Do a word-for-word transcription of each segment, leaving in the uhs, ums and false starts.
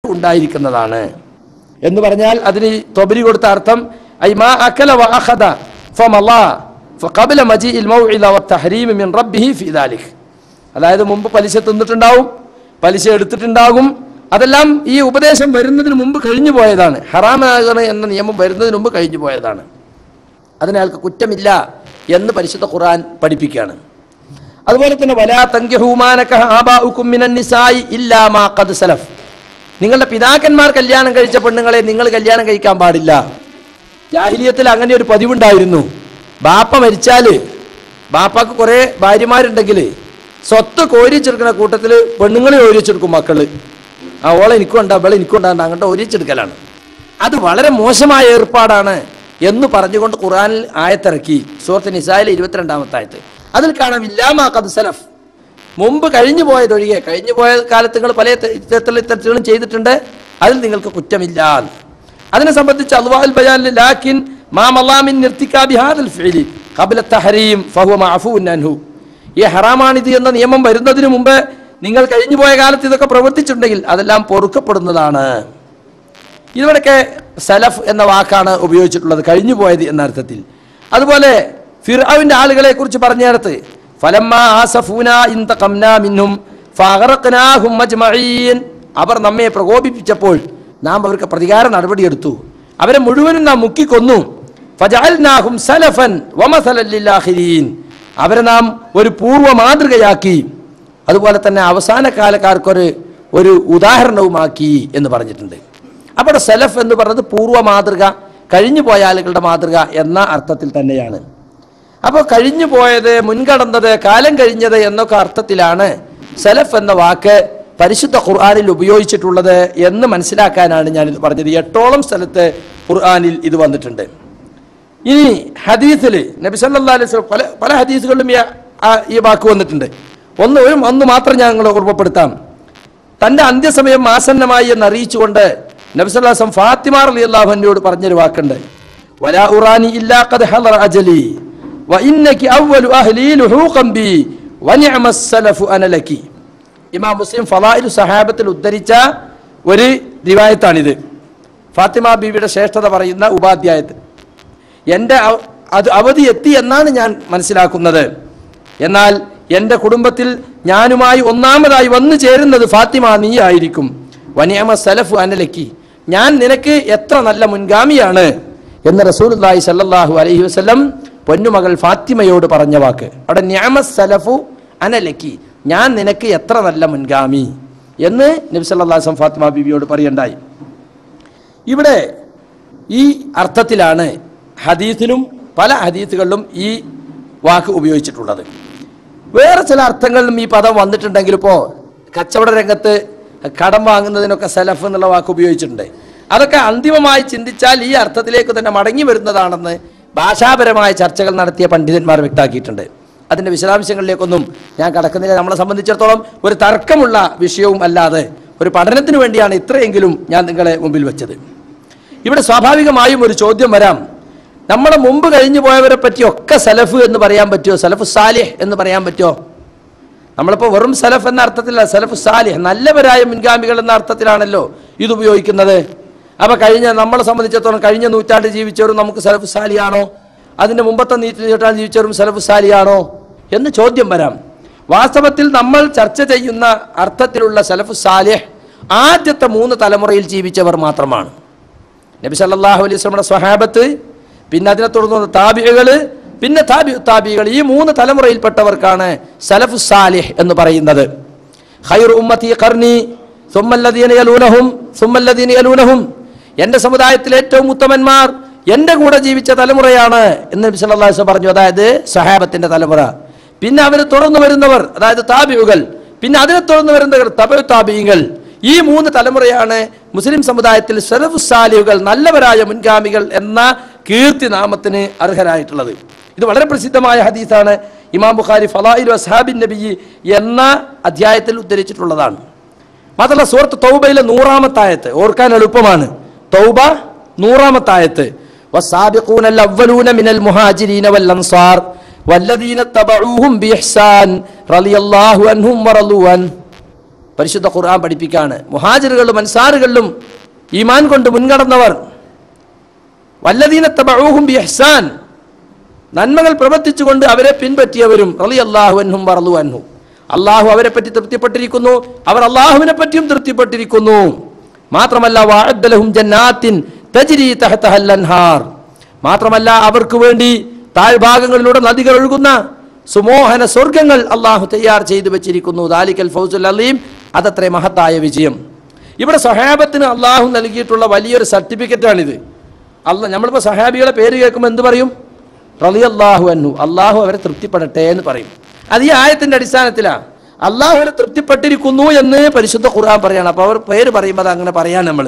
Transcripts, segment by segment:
ഉണ്ടായിരിക്കുന്നതാണ് എന്ന് പറഞ്ഞാൽ അതിന് തൊബരി കൊടുത്ത അർത്ഥം ഐ മാ അകല വ അഖദ ഫമല്ലാ ഫഖബല മജീഇൽ മൗഇദ വത്തഹരീം മിൻ റബ്ബിഹി ഫീ ദാലിക്. അതായത് മുമ്പ് പലിശ തിന്നിട്ടുണ്ടാവും, പലിശ എടുത്തിട്ടുണ്ടാകും. അതെല്ലാം ഈ ഉപദേശം വരുന്നതിന് മുമ്പ് കഴിഞ്ഞു പോയതാണ്. ഹറാമാകണം എന്ന നിയമം വരുന്നതിന് മുമ്പ് കഴിഞ്ഞു പോയതാണ്. അതിനയാൾക്ക് കുറ്റമില്ല എന്ന് പരിശുദ്ധ ഖുർആൻ പഠിപ്പിക്കുകയാണ്. അതുപോലെ തന്നെ വലാ തൻകിഹൂ മാ നകഹ ആബാഉകും മിനൻ നിസാഇ ഇല്ലാ മാ ഖദ് സലഫ്. നിങ്ങളുടെ പിതാക്കന്മാർ കല്യാണം കഴിച്ച പെണ്ണുങ്ങളെ നിങ്ങൾ കല്യാണം കഴിക്കാൻ പാടില്ല. ജാഹിലിയത്തിൽ അങ്ങനെ ഒരു പതിവുണ്ടായിരുന്നു. ബാപ്പ മരിച്ചാല് ബാപ്പാക്ക് കുറെ ഭാര്യമാരുണ്ടെങ്കിൽ സ്വത്ത് കോരിച്ചെടുക്കുന്ന കൂട്ടത്തിൽ പെണ്ണുങ്ങളെ ഓരിച്ചെടുക്കും മക്കള്. ആ ഓളെ എനിക്കുണ്ടാ അവളെ എനിക്കുണ്ടാകുന്ന അങ്ങോട്ട് ഓരിച്ചെടുക്കലാണ്. അത് വളരെ മോശമായ ഏർപ്പാടാണ് എന്ന് പറഞ്ഞുകൊണ്ട് ഖുർആനിൽ ആയത്തിറക്കി. സൂറത്ത് നിസായിലെ ഇരുപത്തിരണ്ടാമത്തെ ആയത്ത്. അതിൽ കാണാം ഇല്ലാമാ ഖദ് സലഫ്, മുമ്പ് കഴിഞ്ഞു പോയതൊഴികെ. കഴിഞ്ഞു പോയ കാലത്ത് നിങ്ങൾ പല ഇത്തരത്തിലുള്ള തെറ്റുകളും ചെയ്തിട്ടുണ്ട്, അതിൽ നിങ്ങൾക്ക് കുറ്റമില്ല. അതിനെ സംബന്ധിച്ച് അൽവാഹുൽ ബയാനിൽ ലാകിൻ മാ മല്ലാ മിൻ ഇർതികാബി ഹാദൽ ഫിഅലി ഖബ്ല തഹരീം ഫഹുവ മഅഫൂൻ അൻഹു. ഈ ഹറാമാണിത് എന്ന നിയമം വരുന്നതിന് മുമ്പ് നിങ്ങൾ കഴിഞ്ഞു പോയ കാലത്ത് ഇതൊക്കെ പ്രവർത്തിച്ചിട്ടുണ്ടെങ്കിൽ അതെല്ലാം പൊറുക്കപ്പെടുന്നതാണ്. ഇവിടെയൊക്കെ സലഫ് എന്ന വാക്കാണ് ഉപയോഗിച്ചിട്ടുള്ളത്, കഴിഞ്ഞു പോയത് എന്ന അർത്ഥത്തിൽ. അതുപോലെ ഫിർഔന്റെ ആളുകളെ കുറിച്ച് പറഞ്ഞിടത്ത് ഫലമ്മാ ആസഫൂനാ ഇന്തഖംനാ മിൻഹും ഫഅഗ്റഖ്നാഹും അജ്മഈൻ. അവർ നമ്മെ പ്രകോപിപ്പിച്ചപ്പോൾ നാം അവർക്ക് പ്രതികാര നടപടിയെടുത്തു, അവരെ മുഴുവനും നാം മുക്കിക്കൊന്നു. ഫജഅൽനാഹും സലഫൻ വമസലൻ ലിൽആഖിരീൻ. അവരെ നാം ഒരു പൂർവ്വ മാതൃകയാക്കി, അതുപോലെ തന്നെ അവസാന കാലക്കാർക്കൊരു ഒരു ഉദാഹരണവുമാക്കി എന്ന് പറഞ്ഞിട്ടുണ്ട്. അപ്പോൾ സലഫ് എന്ന് പറയുന്നത് പൂർവ്വ മാതൃക, കഴിഞ്ഞു പോയ ആളുകളുടെ മാതൃക എന്ന അർത്ഥത്തിൽ തന്നെയാണ്. അപ്പോൾ കഴിഞ്ഞു പോയത്, മുൻകടന്നത്, കാലം കഴിഞ്ഞത് എന്നൊക്കെ അർത്ഥത്തിലാണ് സലഫ് എന്ന വാക്ക് പരിശുദ്ധ ഖുർആനിൽ ഉപയോഗിച്ചിട്ടുള്ളത് എന്ന് മനസ്സിലാക്കാനാണ് ഞാനിത് പറഞ്ഞത്. എട്ടോളം സ്ഥലത്ത് ഖുർആനിൽ ഇത് വന്നിട്ടുണ്ട്. ഇനി ഹദീസിൽ നബി സല്ലല്ലാഹു അലൈഹി വസല്ലം പല പല ഹദീസുകളിലും ഈ വാക്ക് വന്നിട്ടുണ്ട്. ഒന്ന് ഒരു ഒന്ന് മാത്രം ഞങ്ങൾ ഓർമ്മപ്പെടുത്താം. തൻ്റെ അന്ത്യസമയം ആസന്നമായി എന്ന് അറിയിച്ചുകൊണ്ട് നബി സല്ലല്ലാഹു അലൈഹി വസല്ലം ഫാത്തിമ റളിയല്ലാഹു അൻഹയോട് പറഞ്ഞൊരു വാക്കുണ്ട്, വലാ ഉറാനി ഇല്ലാ ഖദ് ഹളറ അജലി വ ഇന്നകി അവ്വലു അഹ്ലി ലുഹൂഖൻ ബി വ നിഅമസ് സലഫു അന ലകി. ഇമാം മുസ്ലിം ഫളായിലു സഹാബത്തിൽ ഉദ്ധരിച്ച ഒരു റിവായത്താണിത്. ഫാത്തിമ ബീവിയുടെ ശ്രേഷ്ഠത പറയുന്ന ഉപാധ്യായത്തിൽ എൻ്റെ അത് അവധി എത്തി എന്നാണ് ഞാൻ മനസ്സിലാക്കുന്നത്. എന്നാൽ എൻ്റെ കുടുംബത്തിൽ ഞാനുമായി ഒന്നാമതായി വന്നു ചേരുന്നത് ഫാത്തിമ നീ ആയിരിക്കും. വനിയമ സലഫു അനലക്കി, ഞാൻ നിനക്ക് എത്ര നല്ല മുൻഗാമിയാണ് എന്ന് റസൂലുള്ളാഹി സ്വല്ലല്ലാഹു അലൈഹി വസല്ലം പൊന്നുമകൾ ഫാത്തിമയോട് പറഞ്ഞ വാക്ക്. അവിടെ നിഅമ സലഫു അനലക്കി, ഞാൻ നിനക്ക് എത്ര നല്ല മുൻഗാമി എന്ന് നബി സല്ലല്ലാഹു അലൈഹി വസല്ലം ഫാത്തിമ ബീവിയോട് പറയണ്ടായി. ഇവിടെ ഈ അർത്ഥത്തിലാണ് ഹദീസിലും പല ഹദീസുകളിലും ഈ വാക്ക് ഉപയോഗിച്ചിട്ടുള്ളത്. വേറെ ചില അർത്ഥങ്ങളിലും ഈ പദം വന്നിട്ടുണ്ടെങ്കിൽ ഇപ്പോൾ കച്ചവട രംഗത്ത് കടം വാങ്ങുന്നതിനൊക്കെ സലഫ് എന്നുള്ള വാക്ക് ഉപയോഗിച്ചിട്ടുണ്ട്. അതൊക്കെ അന്തിമമായി ചിന്തിച്ചാൽ ഈ അർത്ഥത്തിലേക്ക് തന്നെ മടങ്ങി വരുന്നതാണെന്ന് ഭാഷാപരമായ ചർച്ചകൾ നടത്തിയ പണ്ഡിതന്മാർ വ്യക്തമാക്കിയിട്ടുണ്ട്. അതിൻ്റെ വിശദാംശങ്ങളിലേക്കൊന്നും ഞാൻ കടക്കുന്നില്ല. നമ്മളെ സംബന്ധിച്ചിടത്തോളം ഒരു തർക്കമുള്ള വിഷയവും അല്ലാതെ ഒരു പഠനത്തിന് വേണ്ടിയാണ് ഇത്രയെങ്കിലും ഞാൻ നിങ്ങളെ മുമ്പിൽ വെച്ചത്. ഇവിടെ സ്വാഭാവികമായും ഒരു ചോദ്യം വരാം, നമ്മുടെ മുമ്പ് കഴിഞ്ഞു പോയവരെ പറ്റിയൊക്കെ സലഫ് എന്ന് പറയാൻ പറ്റുമോ? സലഫു സാലിഹ് എന്ന് പറയാൻ പറ്റുമോ? നമ്മളിപ്പോൾ വെറും സലഫ് എന്ന അർത്ഥത്തിലല്ല, സലഫു സാലിഹ് നല്ലവരായ മുൻഗാമികൾ എന്ന അർത്ഥത്തിലാണല്ലോ ഇത് ഉപയോഗിക്കുന്നത്. അപ്പോൾ കഴിഞ്ഞ നമ്മളെ സംബന്ധിച്ചിടത്തോളം കഴിഞ്ഞ നൂറ്റാണ്ട് ജീവിച്ചവരും നമുക്ക് സലഫു സാലിയാണോ, അതിൻ്റെ മുമ്പത്തെ നൂറ്റാണ്ട് ജീവിച്ചവരും സലഫു സാലിയാണോ എന്ന് ചോദ്യം വരാം. വാസ്തവത്തിൽ നമ്മൾ ചർച്ച ചെയ്യുന്ന അർത്ഥത്തിലുള്ള സലഫു സാലിഹ് ആദ്യത്തെ മൂന്ന് തലമുറയിൽ ജീവിച്ചവർ മാത്രമാണ്. നബി സല്ലല്ലാഹു അലൈഹി വസല്ലമയുടെ സ്വഹാബത്ത്, പിന്നെ അതിനെ തുടർന്ന് താബികൾ, പിന്നെ താബി താബികൾ, ഈ മൂന്ന് തലമുറയിൽപ്പെട്ടവർക്കാണ് സലഫു സാലിഹ് എന്ന് പറയുന്നത്. ഖൈറു ഉമ്മത്തി ഖർനി സുമ്മല്ലദീന യലൂനഹും സുമ്മല്ലദീന യലൂനഹും, എൻ്റെ സമുദായത്തിലെ ഏറ്റവും ഉത്തമന്മാർ എൻ്റെ കൂടെ ജീവിച്ച തലമുറയാണ് എന്ന് നബി സല്ലല്ലാഹു അലൈഹി വസല്ലം പറഞ്ഞു. അതായത് സഹാബത്തിൻ്റെ തലമുറ, പിന്നെ അവർ തുടർന്ന് വരുന്നവർ, അതായത് താബിഉകൾ, പിന്നെ അതിനെ തുടർന്ന് വരുന്നവർ തബഉ താബിഈങ്ങൾ. ഈ മൂന്ന് തലമുറയാണ് മുസ്ലിം സമുദായത്തിൽ സലഫു സാലിഹുകൾ, നല്ലവരായ മുൻഗാമികൾ എന്ന കീർത്തി നാമത്തിന് അർഹരായിട്ടുള്ളത്. ഇത് വളരെ പ്രസിദ്ധമായ ഹദീസാണ്. ഇമാം ബുഖാരി ഫളായിലു അസ്ഹാബിൻ നബി എന്ന അധ്യായത്തിൽ ഉദ്ധരിച്ചിട്ടുള്ളതാണ്. മാത്രമല്ല സൂറത്ത് തൗബയിലെ നൂറാമത്തെ ആയത്ത് ഓർക്കാൻ എളുപ്പമാണ്. തൗബ നൂറാമത്തെ ആയത്ത്, വസ്സാബിഖൂനൽ അവ്വലൂന മിനൽ മുഹാജിരീന വൽ അൻസാർ വല്ലദീന തബഊഹും ബിഇഹ്സാൻ റളിയല്ലാഹു അൻഹും വറളു അൻ. പരിശുദ്ധ ഖുർആൻ പഠിപ്പിക്കുകയാണ്. മുഹാജിറുകളിലും അൻസാറുകളിലും ഈമാൻ കൊണ്ട് മുൻകടന്നവർ, വല്ലദീന തബഊഹും ബിഇഹ്സാൻ, നന്മകൾ പ്രവർത്തിച്ചുകൊണ്ട് അവരെ പിൻപറ്റിയവരും, റളിയല്ലാഹു അൻഹും വറളു അൻഹു, അള്ളാഹു അവരെ പറ്റി തൃപ്തിപ്പെട്ടിരിക്കുന്നു, അവർ അള്ളാഹുവിനെ പറ്റിയും തൃപ്തിപ്പെട്ടിരിക്കുന്നു. മാത്രമല്ല വഅദ്ദ ലഹും ജന്നാത്തിൻ തജ്രി തഹ്തഹൽ അൻഹാർ, മാത്രമല്ല അവർക്ക് വേണ്ടി താഴ്ഭാഗങ്ങളിലൂടെ നദികൾ ഒഴുകുന്ന സുമോഹന സ്വർഗങ്ങൾ അള്ളാഹു തയ്യാർ ചെയ്തു വെച്ചിരിക്കുന്നു. ദാലിക്കൽ ഫൗസുൽ അലീം, അതത്രേ മഹത്തായ വിജയം. ഇവിടെ സഹാബത്തിന് അള്ളാഹു നൽകിയിട്ടുള്ള വലിയൊരു സർട്ടിഫിക്കറ്റാണിത്. അല്ല നമ്മളിപ്പോൾ സഹാബികളെ പേര് കേൾക്കുമ്പോൾ എന്ത് പറയും? റളിയല്ലാഹു അൻഹു, അള്ളാഹു അവരെ തൃപ്തിപ്പെടട്ടെ എന്ന് പറയും. അത് ഈ ആയത്തിന്റെ അടിസ്ഥാനത്തിലാണ്. അള്ളാഹു അവരെ തൃപ്തിപ്പെട്ടിരിക്കുന്നു എന്ന് പരിശുദ്ധ ഖുർആൻ പറയാണ്. അപ്പോൾ അവർ പേര് പറയുമ്പോൾ അത് അങ്ങനെ പറയാൻ നമ്മൾ,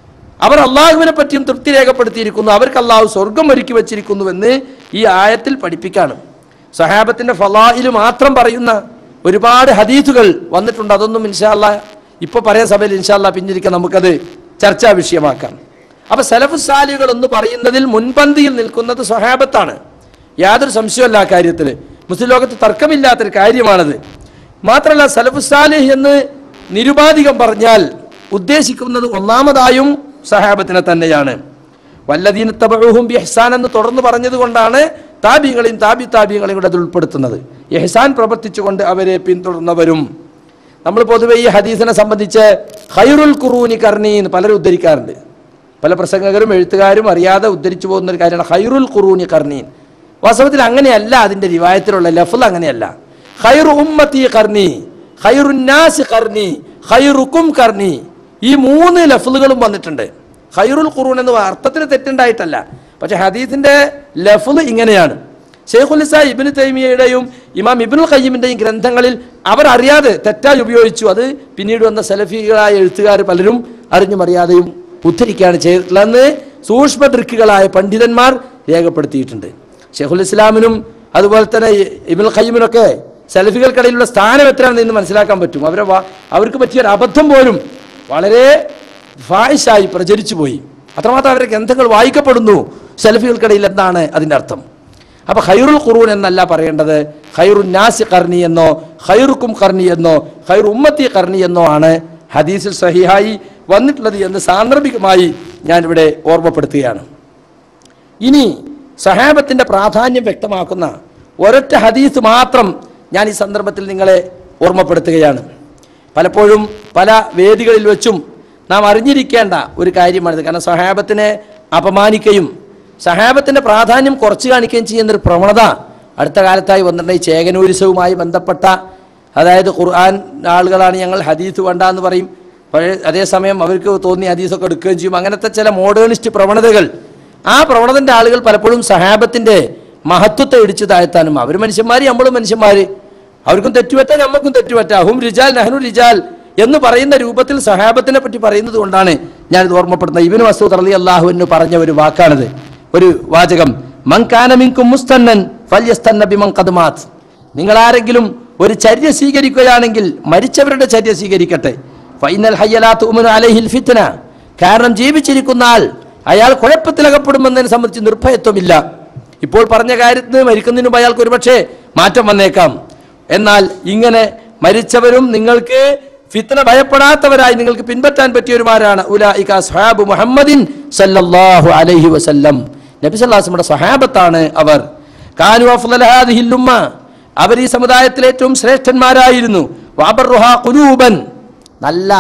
അവർ അള്ളാഹുവിനെ പറ്റിയും തൃപ്തി രേഖപ്പെടുത്തിയിരിക്കുന്നു, അവർക്ക് അള്ളാഹു സ്വർഗം ഒരുക്കി വെച്ചിരിക്കുന്നുവെന്ന് ഈ ആയത്തിൽ പഠിപ്പിക്കാണ്. സഹാബത്തിന്റെ ഫളാഇൽ മാത്രം പറയുന്ന ഒരുപാട് ഹദീസുകൾ വന്നിട്ടുണ്ട്. അതൊന്നും ഇൻഷാ അല്ലാഹ് ഇപ്പോൾ പറയാൻ സഭയിൽ ഇൻഷാ അല്ലാഹ് പിന്നിരിക്കാൻ നമുക്കത് ചർച്ചാ വിഷയമാക്കാം. അപ്പൊ സലഫുസ് സാലിഹുകൾ എന്ന് പറയുന്നതിൽ മുൻപന്തിയിൽ നിൽക്കുന്നത് സ്വഹാബത്താണ്. യാതൊരു സംശയമല്ല ആ കാര്യത്തിൽ, മുസ്ലിം ലോകത്ത് തർക്കമില്ലാത്തൊരു കാര്യമാണത്. മാത്രമല്ല സലഫുസ് സാലിഹ് എന്ന് നിരുപാധികം പറഞ്ഞാൽ ഉദ്ദേശിക്കുന്നത് ഒന്നാമതായും സഹാബത്തിനെ തന്നെയാണ്. വല്ലദീന തബഊഹും ബിഇഹ്സാൻ എന്ന് തുടർന്ന് പറഞ്ഞത് കൊണ്ടാണ് താബികളെയും താബി താബികളെയും കൂടെ അത് ഉൾപ്പെടുത്തുന്നത്. ഇഹ്സാൻ പ്രവർത്തിച്ചുകൊണ്ട് അവരെ പിന്തുടർന്നവരും. നമ്മൾ പൊതുവെ ഈ ഹദീസിനെ സംബന്ധിച്ച് ഖൈറുൽ ഖുറൂനി ഖർനി എന്ന് പലരും ഉദ്ധരിക്കാറുണ്ട്. പല പ്രസംഗകരും എഴുത്തുകാരും അറിയാതെ ഉദ്ധരിച്ചു പോകുന്ന ഒരു കാര്യമാണ് ഖൈറുൽ ഖുറൂനി ഖർനി. വാസ്തവത്തിൽ അങ്ങനെയല്ല, അതിൻ്റെ റിവായത്തിലുള്ള ലഫ്ള് അങ്ങനെയല്ല. ഖൈറു ഉമ്മത്തി ഖർനി, ഖൈറുൻ നാസി ഖർനി, ഖൈറുക്കും ഖർനി, ഈ മൂന്ന് ലഫ്ളുകളും വന്നിട്ടുണ്ട്. ഖൈറുൽ ഖുറൂൻ എന്ന അർത്ഥത്തിന് തെറ്റുണ്ടായിട്ടല്ല, പക്ഷെ ഹദീസിന്റെ ലഫ്ള് ഇങ്ങനെയാണ്. ശൈഖുൽ ഇസ്ലാം ഇബ്നു തൈമിയയുടെയും ഇമാം ഇബ്നുൽ ഖയ്യിമിന്റെയും ഗ്രന്ഥങ്ങളിൽ അവർ അറിയാതെ തെറ്റായി ഉപയോഗിച്ചു. അത് പിന്നീട് വന്ന സലഫികളായ എഴുത്തുകാർ പലരും അറിഞ്ഞും അറിയാതെയും ഉദ്ധരിക്കുകയാണ് ചെയ്തിട്ടുള്ളതെന്ന് സൂക്ഷ്മ ദൃക്കുകളായ പണ്ഡിതന്മാർ രേഖപ്പെടുത്തിയിട്ടുണ്ട്. ശൈഖുൽ ഇസ്ലാമിനും അതുപോലെ തന്നെ ഇബ്നുൽ ഖയ്യിമിനൊക്കെ സലഫികൾക്കിടയിലുള്ള സ്ഥാനം എത്രയാണെന്ന് ഇന്ന് മനസ്സിലാക്കാൻ പറ്റും. അവരെ അവർക്ക് പറ്റിയൊരു അബദ്ധം പോലും വളരെ ഫായിഷായി പ്രചരിച്ചു പോയി. അത്രമാത്രം അവരുടെ ഗ്രന്ഥങ്ങൾ വായിക്കപ്പെടുന്നു സലഫികൾക്കിടയിൽ എന്നാണ് അതിൻ്റെ അർത്ഥം. അപ്പോൾ ഖൈറുൽ ഖുറൂൻ എന്നല്ല പറയേണ്ടത്, ഖൈറുൻ നാസി ഖർനി എന്നോ ഖൈറുക്കും ഖർനി എന്നോ ഖൈറു ഉമ്മത്തി ഖർനി എന്നോ ആണ് ഹദീസിൽ സഹിഹായി വന്നിട്ടുള്ളത് എന്ന് സാന്ദർഭികമായി ഞാനിവിടെ ഓർമ്മപ്പെടുത്തുകയാണ്. ഇനി സഹാബത്തിൻ്റെ പ്രാധാന്യം വ്യക്തമാക്കുന്ന ഒരൊറ്റ ഹദീസ് മാത്രം ഞാൻ ഈ സന്ദർഭത്തിൽ നിങ്ങളെ ഓർമ്മപ്പെടുത്തുകയാണ്. പലപ്പോഴും പല വേദികളിൽ വെച്ചും നാം അറിഞ്ഞിരിക്കേണ്ട ഒരു കാര്യമാണിത്. കാരണം സഹാബത്തിനെ അപമാനിക്കുകയും സഹാബത്തിൻ്റെ പ്രാധാന്യം കുറച്ച് കാണിക്കുകയും ചെയ്യുന്നൊരു പ്രവണത അടുത്ത കാലത്തായി വന്നിട്ടുണ്ട്. ഈ ചേകനൂരിസവുമായി ബന്ധപ്പെട്ട, അതായത് ഖുർആൻ ആളുകളാണ് ഞങ്ങൾ ഹദീസ് വേണ്ട എന്ന് പറയും, പഴയ അതേസമയം അവർക്ക് തോന്നിയ ഹദീസൊക്കെ എടുക്കുകയും ചെയ്യും. അങ്ങനത്തെ ചില മോഡേണിസ്റ്റ് പ്രവണതകൾ, ആ പ്രവണതൻ്റെ ആളുകൾ പലപ്പോഴും സഹാബത്തിൻ്റെ മഹത്വത്തെ ഇടിച്ചു താഴ്ത്താനും, അവർ മനുഷ്യന്മാർ നമ്മളും മനുഷ്യന്മാർ, അവർക്കും തെറ്റുപറ്റാം നമുക്കും തെറ്റുപറ്റാം, ഹും റിജാൽ നഹ്നു റിജാൽ എന്ന് പറയുന്ന രൂപത്തിൽ സഹാബത്തിനെ പറ്റി പറയുന്നത് കൊണ്ടാണ് ഞാനിത് ഓർമ്മപ്പെടുന്നത്. ഇബ്നു മസ്ഊദ് റളിയല്ലാഹു അൻഹു പറഞ്ഞ ഒരു വാക്കാണിത്, ഒരു വാചകം. മൻ കാന മിൻകും മുസ്തന്നൻ ഫൽയസ്തന്ന ബിമൻ ഖദ് മാത്, നിങ്ങൾ ആരെങ്കിലും ഒരു ചര്യ സ്വീകരിക്കുകയാണെങ്കിൽ മരിച്ചവരുടെ ചര്യ സ്വീകരിക്കട്ടെ. ഫൈനൽ ഹയ്യ ലാ തുഅ്മിനു അലൈഹിൽ ഫിത്ന, കാരണം ജീവിച്ചിരിക്കുന്ന ആൾ അയാൾ കുഴപ്പത്തിലകപ്പെടുമെന്നതിനെ സംബന്ധിച്ച് നിർഭയത്വമില്ല. ഇപ്പോൾ പറഞ്ഞ കാര്യത്തിന് മരിക്കുന്നതിന് മുമ്പ് അയാൾക്ക് ഒരുപക്ഷെ മാറ്റം വന്നേക്കാം. എന്നാൽ ഇങ്ങനെ മരിച്ചവരും നിങ്ങൾക്ക് ഫിത്ന ഭയപ്പെടാത്തവരായി നിങ്ങൾക്ക് പിൻപറ്റാൻ പറ്റിയവരുമാരാണ് ഉലൈക അസ്ഹാബു മുഹമ്മദിൻ സല്ലല്ലാഹു അലൈഹി വസല്ലം, നബി സല്ലല്ലാഹു അലൈഹി വസല്ലം സഹാബത്താണ് അവർ. കാനു അഫ്ളല ഹാദിഹിൽ ഉമ്മ, അവർ ഈ സമുദായത്തിലെ ഏറ്റവും ശ്രേഷ്ഠന്മാരായിരുന്നു. വഅബറുഹാ ഖുലൂബൻ, നല്ല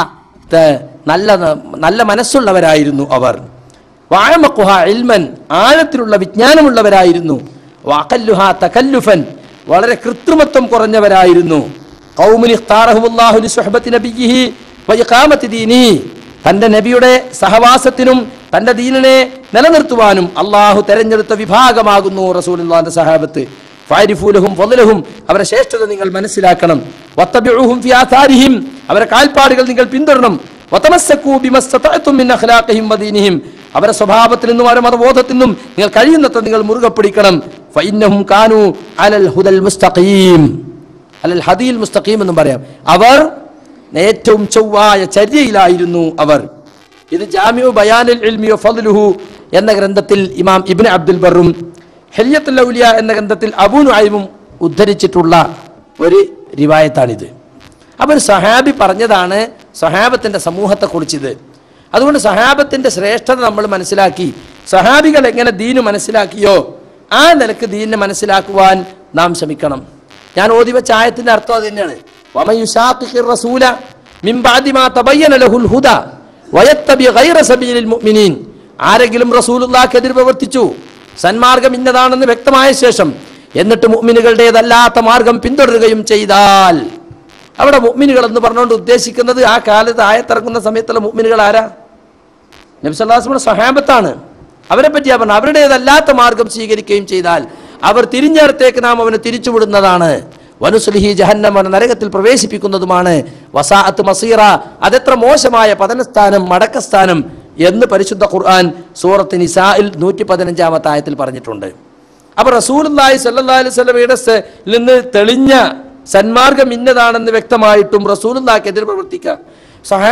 നല്ല നല്ല മനസ്സുള്ളവരായിരുന്നു അവർ. വഅമഖുഹാ ഇൽമൻ, ആഴത്തിലുള്ള വിജ്ഞാനമുള്ളവരായിരുന്നു. വഅഖല്ലുഹാ തകല്ലുഫൻ, വളരെ കൃത്രിമത്വം കുറഞ്ഞവരായിരുന്നു. ഖൗമുൻ ഇഖ്താറഹുല്ലാഹു ലിസുഹ്ബത്തി നബിയിഹി വഇഖാമത്തി ദീനിഹി, തൻ്റെ നബിയുടെ സഹവാസത്തിനും തൻ്റെ ദീനിനെ നിലനിർത്തുവാനും അള്ളാഹു തെരഞ്ഞെടുത്ത വിഭാഗമാകുന്നു റസൂലുള്ളാഹിന്റെ സഹാബത്ത്. ഫഅരിഫൂ ലഹും ഫളലഹും, അവരുടെ ശ്രേഷ്ഠത നിങ്ങൾ മനസ്സിലാക്കണം. വത്തബിഉഹും ഫി ആഥാരിഹിം, അവരുടെ കാൽപ്പാടുകൾ നിങ്ങൾ പിന്തുടരണം. വതമസ്സകൂ ബിമസ്തതഅതും മിൻ അഖ്ലാഖിഹിം വദീനിഹിം, അവരുടെ സ്വഭാവത്തിൽ നിന്നും അവരുടെ മതബോധത്തിൽ നിന്നും നിങ്ങൾ കഴിയുന്നത്ര നിങ്ങൾ മുറുകെ പിടിക്കണം. ഫഇന്നഹും കാനൂ അലൽ ഹുദൽ മുസ്തഖീം, അലൽ ഹദീൽ മുസ്തഖീം എന്നും പറയാം. അവർ ഏറ്റവും ചൊവ്വായ ചര്യയിലായിരുന്നു അവർ. ഇത് ജാമിഉ ബയാനുൽ ഇൽമി വഫദ്ലുഹു എന്ന ഗ്രന്ഥത്തിൽ ഇമാം ഇബ്നു അബ്ദുൽ ബറും ഹില്യത്തുൽ ഔലിയ എന്ന ഗ്രന്ഥത്തിൽ അബൂ നുഐമും ഉദ്ധരിച്ചിട്ടുള്ള ഒരു റിവായത്താണിത്. അപ്പോൾ ഒരു സഹാബി പറഞ്ഞതാണ് സഹാബത്തിൻ്റെ സമൂഹത്തെക്കുറിച്ചിത്. അതുകൊണ്ട് സഹാബത്തിൻ്റെ ശ്രേഷ്ഠത നമ്മൾ മനസ്സിലാക്കി, സഹാബികൾ എങ്ങനെ ദീന് മനസ്സിലാക്കിയോ ആ നിലക്ക് ദീനിനെ മനസ്സിലാക്കുവാൻ നാം ശ്രമിക്കണം. ഞാൻ ഓതി വെച്ച ആയത്തിൻ്റെ അർത്ഥം അത് തന്നെയാണ്. വമയുശാഖിഖിർ റസൂല മിൻ ബഅദി മാ തബയ്യന ലഹുൽ ഹുദാ വയത്തബി ഗൈറ സബീലിൽ മുഅ്മിനീൻ. ആരെങ്കിലും റസൂലുള്ളാഹിക്കെതിരെ പ്രവർത്തിച്ചു, സന്മാർഗം ഇന്നതാണെന്ന് വ്യക്തമായ ശേഷം എന്നിട്ട് മുഅ്മിനുകളുടേതല്ലാത്ത മാർഗം പിന്തുടരുകയും ചെയ്താൽ, അവിടെ മുഅ്മിനുകൾ എന്ന് പറഞ്ഞുകൊണ്ട് ഉദ്ദേശിക്കുന്നത് ആ കാലത്ത് ആയത്തിറങ്ങുന്ന സമയത്തുള്ള മുഅ്മിനുകൾ ആരാ? നബി സല്ലല്ലാഹു അലൈഹി വസല്ലം സ്വഹാബത്താണ്. അവരെ പറ്റിയാ പറഞ്ഞു. അവരുടേതല്ലാത്ത മാർഗം സ്വീകരിക്കുകയും ചെയ്താൽ അവർ തിരിഞ്ഞിടത്തേക്ക് നാം അവനെ തിരിച്ചുവിടുന്നതാണ്. വനുസ്ലിഹി ജഹന്നം, അവനെ നരകത്തിൽ പ്രവേശിപ്പിക്കുന്നതുമാണ്. വസാഅത്ത് മസീറ, അതെത്ര മോശമായ പതനസ്ഥാനം, മടക്കസ്ഥാനം എന്ന് പരിശുദ്ധ ഖുർആൻ സൂറത്ത് നിസാഇൽ നൂറ്റി പതിനഞ്ചാമത്തെ ആയത്തിൽ പറഞ്ഞിട്ടുണ്ട്. അപ്പോൾ റസൂലുള്ളാഹി സ്വല്ലല്ലാഹു അലൈഹി വസല്ലമയുടെ നിന്ന് തെളിഞ്ഞ സന്മാർഗം ഇന്നതാണെന്ന് വ്യക്തമായിട്ടും റസൂലുള്ളാഹിക്കെതിരെ പ്രവർത്തിക്കുക